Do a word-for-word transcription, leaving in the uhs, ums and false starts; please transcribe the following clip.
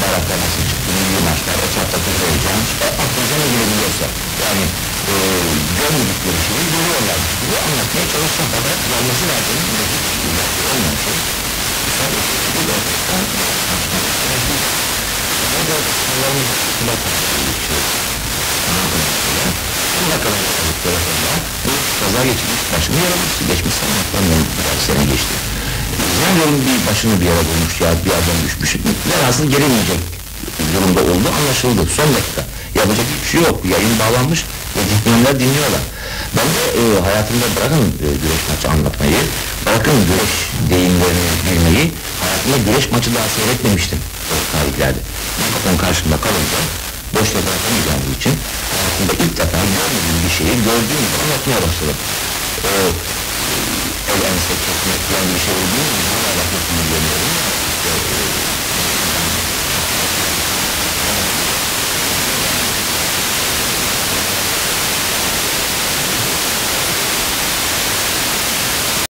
bayraklar nasıl çıktı, milli maçlar, etraftaki heyecan, işte aklınıza ne gelebiliyorsa, yani e, görmedikleri şeyi görüyorlar gibi anlatmaya çalışsam kadar gelmesi lazım, olmamış şey. Müsaade ettiği de ortadan karşılaştırmıştır. Ama da sınırlarımız açısından karşılaştırdığı bir şey. Anlatılmıştır. Bu bakalım telefonla bu kaza geçirmiş başını yaramıştı, geçmiş sanatlarından biraz sene geçti. Zannediyorum bir başını bir yere bulmuş ya bir yerden düşmüş, velhasıl gelemeyecek durumda oldu, anlaşıldı son dakika. Yapacak hiçbir şey yok, yayın bağlanmış ve dinleyenler dinliyorlar. Ben de e, hayatımda bırakın e, güreş maçı anlatmayı, bırakın güreş deyimlerini bilmeyi, hayatımda güreş maçı daha seyretmemiştim o tarihlerde. Mikrofon karşımda kalınca boşta bırakamayacağım için hayatımda ilk defa görmediğim bir şeyi gördüğüm gibi anlatmaya başladım. O el ense çekmek falan bir şey olduğu için hala çok iyi görüyorum. İşte,